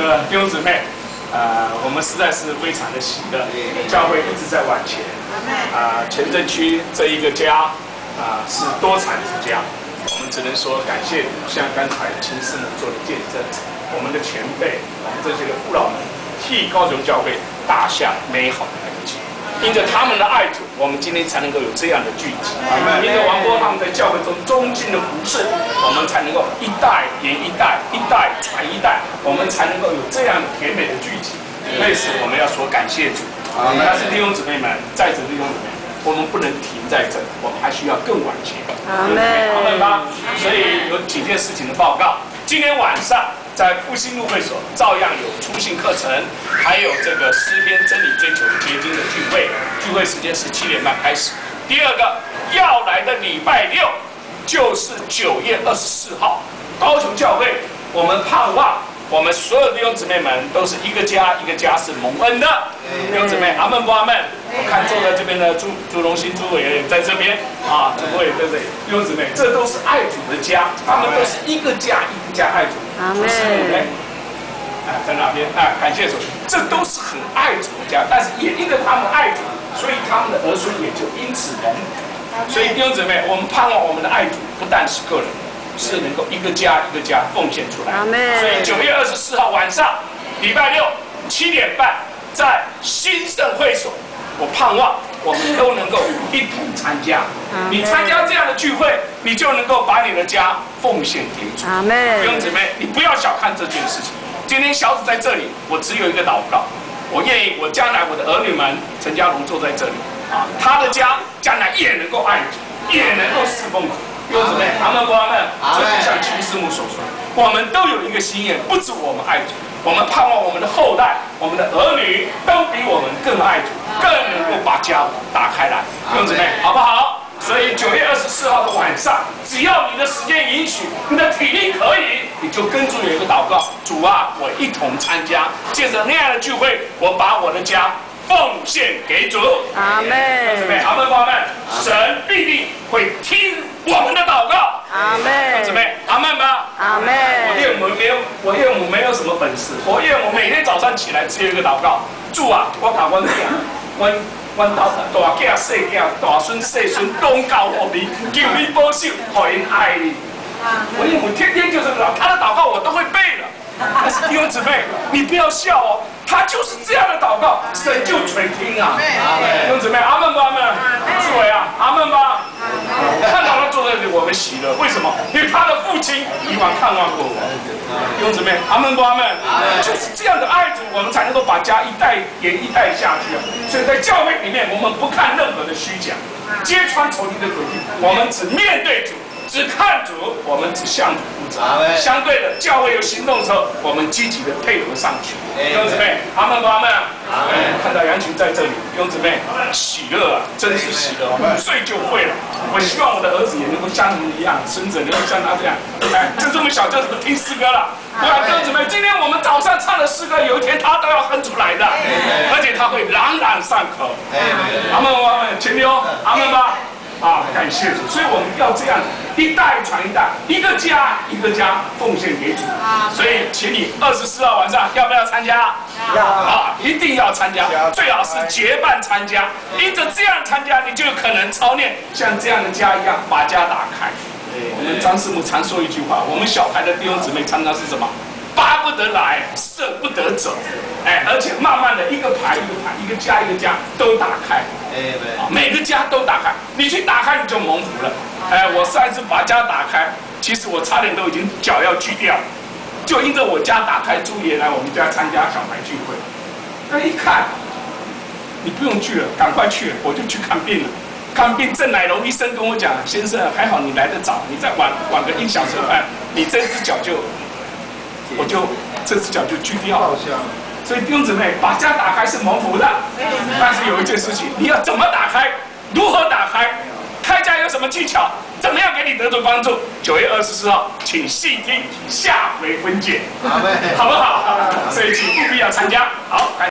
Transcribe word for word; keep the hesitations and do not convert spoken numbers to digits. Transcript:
个弟兄姊妹，呃，我们实在是非常的喜乐，教会一直在往前。啊、呃，前镇区这一个家啊、呃、是多产之家，我们只能说感谢，像刚才秦师母做的见证，我们的前辈，我们这些个父老们替高雄教会打下美好的根基。因着他们的爱主，我们今天才能够有这样的聚集。因着王波他们在教会中忠心的服侍，我们才能够一代连一代，一代传一代，我们才能够有这样甜美的聚集。为此，我们要说感谢主。但是弟兄姊妹们，在座弟兄姊妹，我们不能停在这，我们还需要更往前。阿门，阿门吧。所以有几件事情的报告。今天晚上在复兴路会所照样有初信课程，还有这个诗篇真理追求结晶的聚会，聚会时间是七点半开始。第二个要来的礼拜六就是九月二十四号，高雄教会，我们盼望我们所有的弟兄姊妹们都是一个家，一个家是蒙恩的弟兄姊妹，阿门不阿门？我看坐在这边的朱朱荣兴朱委员也在这边啊，朱委员在这里，弟兄姊妹，这都是爱主的家，他们都是一个家一个家爱主。阿门。哎，在那边哎，感谢主，这都是很爱主的家，但是也因为他们爱主，所以他们的儿孙也就因此蒙福。所以弟兄姊妹，我们盼望我们的爱主不但是个人，是能够一个家一个家奉献出来。所以九月二十四号晚上，礼拜六七点半，在兴盛会所，我盼望我们都能够一同参加。你参加这样的聚会，你就能够把你的家奉献给主。弟兄姊妹，你不要小看这件事情。今天小子在这里，我只有一个祷告，我愿意我将来我的儿女们，陈家龙坐在这里啊，他的家将来也能够爱主，也能够侍奉主。弟兄姊妹，阿门不阿门？这就像秦师母所说，我们都有一个心愿，不止我们爱主，我们盼望我们的后代、我们的儿女都比我们更爱主，更能够把家打开来。弟兄姊妹，好不好？所以九月二十四号的晚上，只要你的时间允许，你的体力可以，你就跟主有一个祷告：主啊，我一同参加，借着那样的聚会，我把我的家奉献给主。阿门。姊妹，阿门不阿门？神必定会听我们的祷告。阿门。姊妹，阿门吧。阿门。我岳母没有，我岳母没有什么本事，我岳母每天早上起来只有一个祷告：主啊，我把我的我。阮大大囝、细囝、大孙、细孙拢交予你，求你保守，互因爱你。我岳母天天就是祷，他的祷告我都会背了。但是弟兄姊妹，你不要笑哦，他就是这样的祷告，神就垂听啊。弟兄姊妹，阿门不阿门？志伟啊，阿门吧。看到他坐在这里，我们喜乐，为什么？因为他的父亲以往看望过我。弟兄姊妹，阿门不阿门？就是这样的爱主，我们才能够把家一代连一代下去啊。所以在教会里面，我们不看任何的虚假，揭穿仇敌的诡计，我们只面对主。只看主，我们只向主负责。相对的，教会有行动的时候，我们积极的配合上去。弟兄姊妹，阿门不阿门？阿门。看到杨群在这里，弟兄姊妹，喜乐啊，真是喜乐！五岁就会了。我希望我的儿子也能够像你们一样，孙子能够像他这样，哎，就这么小就听诗歌了。对啊，弟兄姊妹，今天我们早上唱的诗歌，有一天他都要哼出来的，而且他会朗朗上口。阿门不阿门？请你哦，阿门吧。啊，感谢主！所以我们要这样一代传一代，一个家一个家奉献给主。所以，请你二十四号晚上要不要参加？要啊，一定要参加，最好是结伴参加。因着这样参加，你就有可能操练像这样的家一样，把家打开。我们张师母常说一句话：我们小孩的弟兄姊妹常常是什么？巴不得来，舍不得走，哎，而且慢慢的一个排一个排，一个家一个家都打开，哎，每个家都打开，你去打开你就蒙福了，哎，我上一次把家打开，其实我差点都已经脚要锯掉，就因着我家打开，朱爷来我们家参加小孩聚会，那一看，你不用去了，赶快去了，我就去看病了。看病，郑乃龙医生跟我讲，先生还好你来得早，你再晚晚个一小时，哎，你这只脚就。我就这只脚就锯掉了，所以弟兄姊妹，把家打开是蒙福的，但是有一件事情，你要怎么打开，如何打开，开家有什么技巧，怎么样给你得着帮助？九月二十四号，请细听下回分解，好不好？所以请务必要参加，好。